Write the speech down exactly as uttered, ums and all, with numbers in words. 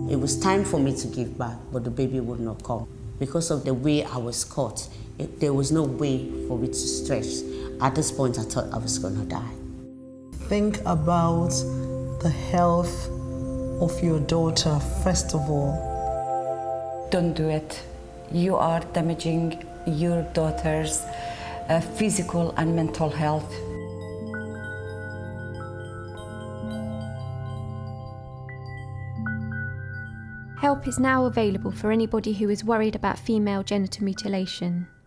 It was time for me to give birth, but the baby would not come. Because of the way I was caught, it, there was no way for it to stretch. At this point, I thought I was gonna die. Think about the health of your daughter, first of all. Don't do it. You are damaging your daughter's uh, physical and mental health. Help is now available for anybody who is worried about female genital mutilation.